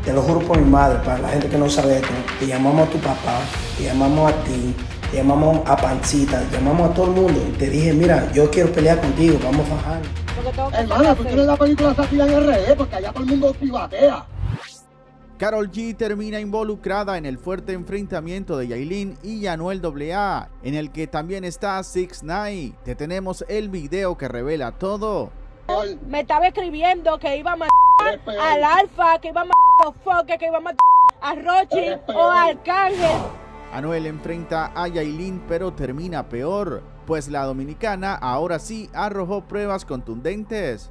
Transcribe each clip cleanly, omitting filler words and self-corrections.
te lo juro por mi madre, para la gente que no sabe esto, te llamamos a tu papá, te llamamos a ti, te llamamos a Pancita, llamamos a todo el mundo y te dije, mira, yo quiero pelear contigo, vamos a fajar. Hermana, tú tienes la película Satira en RD porque allá todo el mundo pivatea. Karol G termina involucrada en el fuerte enfrentamiento de Yailin y Anuel AA, en el que también está 6ix9ine. Te tenemos el video que revela todo. Me estaba escribiendo que iba a matar al Alfa, que iba a matar a los Foques, que iba a matar a Rochi o a Arcángel. Anuel enfrenta a Yailin, pero termina peor, pues la dominicana ahora sí arrojó pruebas contundentes.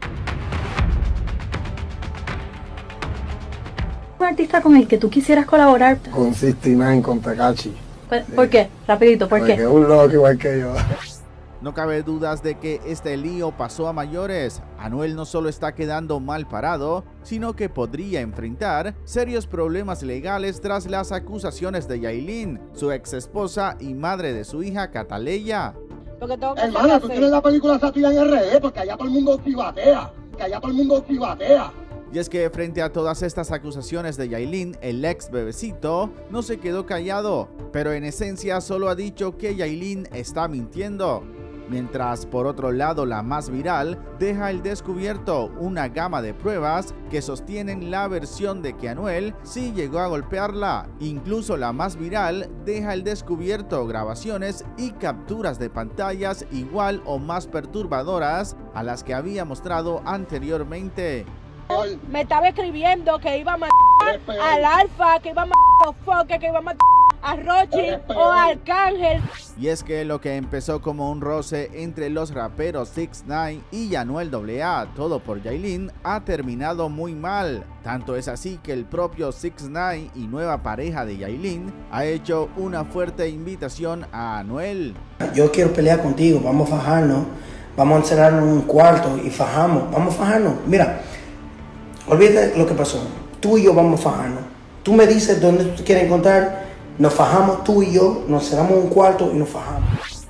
¿Un artista con el que tú quisieras colaborar? Con 6ix9ine, con Tekashi. ¿Por qué? Rapidito, ¿por qué? Porque es un loco igual que yo. No cabe dudas de que este lío pasó a mayores. Anuel no solo está quedando mal parado, sino que podría enfrentar serios problemas legales tras las acusaciones de Yailin, su ex esposa y madre de su hija Cataleya. Hermana, tú tienes la película Satira en RD porque allá todo el mundo pivatea. Y es que frente a todas estas acusaciones de Yailin, el ex bebecito no se quedó callado, pero en esencia solo ha dicho que Yailin está mintiendo. Mientras por otro lado la más viral deja al descubierto una gama de pruebas que sostienen la versión de que Anuel sí llegó a golpearla. Incluso la más viral deja al descubierto grabaciones y capturas de pantallas igual o más perturbadoras a las que había mostrado anteriormente. Me estaba escribiendo que iba a matar al Alfa, que iba a matar a los Foques, que iba a matar a Rochi o a Arcángel. Y es que lo que empezó como un roce entre los raperos 6ix9ine y Anuel AA, todo por Yailin, ha terminado muy mal. Tanto es así que el propio 6ix9ine y nueva pareja de Yailin ha hecho una fuerte invitación a Anuel. Yo quiero pelear contigo, vamos a fajarnos, vamos a encerrarnos en un cuarto y fajamos, vamos a fajarnos. Mira, olvídate lo que pasó, tú y yo vamos a fajarnos. Tú me dices dónde tú quieres encontrar. Nos fajamos tú y yo, nos cerramos en un cuarto y nos fajamos.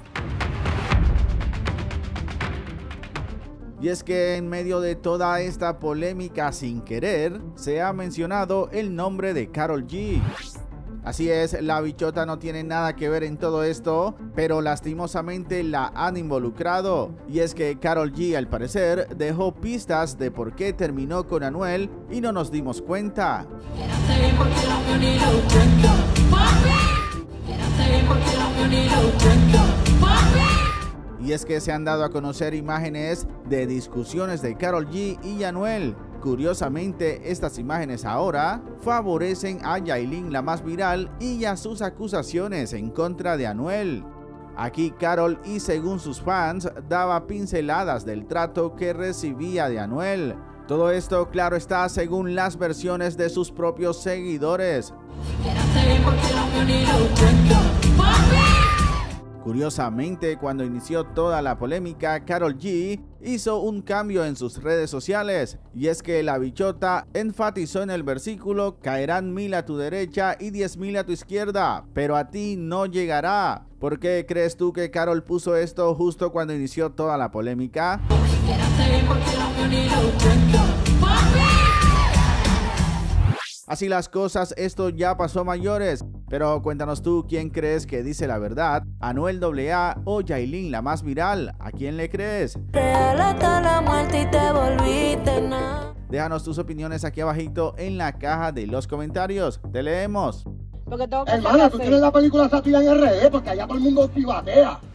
Y es que en medio de toda esta polémica sin querer, se ha mencionado el nombre de Karol G. Así es, la bichota no tiene nada que ver en todo esto, pero lastimosamente la han involucrado. Y es que Karol G al parecer dejó pistas de por qué terminó con Anuel y no nos dimos cuenta. Y es que se han dado a conocer imágenes de discusiones de Karol G y Anuel. Curiosamente, estas imágenes ahora favorecen a Yailin, la más viral, y a sus acusaciones en contra de Anuel. Aquí Karol, y según sus fans, daba pinceladas del trato que recibía de Anuel. Todo esto, claro está, según las versiones de sus propios seguidores. Curiosamente, cuando inició toda la polémica, Karol G hizo un cambio en sus redes sociales, y es que la bichota enfatizó en el versículo: caerán 1000 a tu derecha y 10.000 a tu izquierda, pero a ti no llegará. ¿Por qué crees tú que Karol puso esto justo cuando inició toda la polémica? Así las cosas, esto ya pasó a mayores. Pero cuéntanos tú, ¿quién crees que dice la verdad? ¿Anuel AA o Yailin, la más viral? ¿A quién le crees? Real hasta la muerte y te volviste nada. Déjanos tus opiniones aquí abajito en la caja de los comentarios. Te leemos. Porque tengo que Hermana, tú tienes la película Satira en RD porque allá todo el mundo pivatea.